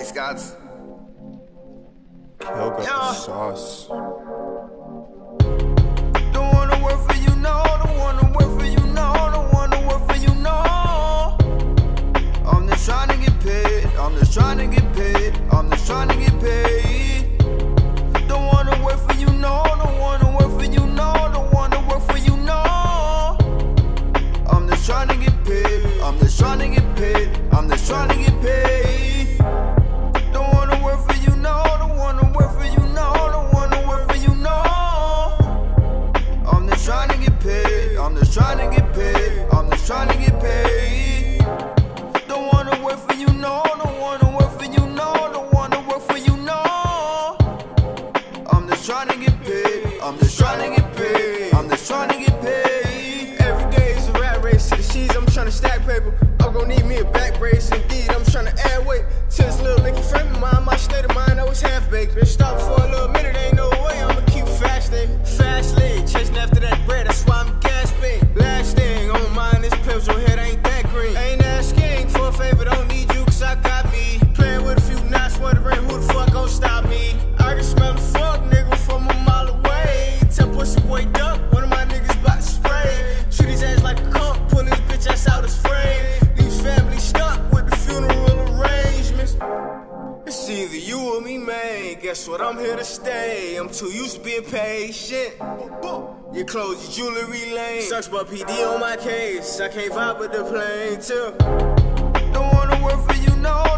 Scots. Kel got the sauce. Don't wanna work for you, no. Don't wanna work for you, no. Don't wanna work for you, no. I'm just trying to get paid. I'm just trying to get paid. I'm just trying to get paid. Don't wanna work for you, no. Don't wanna work for you, no. Don't wanna work for you, no. I'm just trying to get paid. I'm just trying to get paid. I'm just trying to get paid. Don't wanna work for you, no. Don't wanna work for you, no. Don't wanna work for you, no. I'm just trying to get paid. I'm just trying to get paid. I'm just trying to get paid. Don't wanna work for you, no. Don't wanna work for you, no. Don't wanna work for you, no. I'm just trying to get paid. I'm just trying to get paid. I'm just trying to get paid. Every day is a rat race to the sheets. I'm trying to stack paper. I'm gonna need me a back brace. Indeed, I'm trying to add weight to this little licky frame of mine. My state of mind always half baked. Been stopped for a little minute, ain't no way I'ma keep fasting. Fastly chasing after that bread, that's why I'm gasping. Last thing on my mind is pills, your head ain't that green. Ain't asking for a favor, don't need you, cause I got me. Playing with a few knots, wondering who the fuck gon' stop me. I can smell the fuck nigga from a mile away. Tell pussy wake up, one of my niggas bout to spray. Treat his ass like a cunt, pull his bitch ass out his frame. Leaves family stuck with the funeral arrangements. It's either you or me, man. Guess what? I'm here to stay. I'm too used to being patient. Your clothes, your jewelry lane. Search by PD on my case. I can't vibe with the plane too. Don't wanna work for you, no.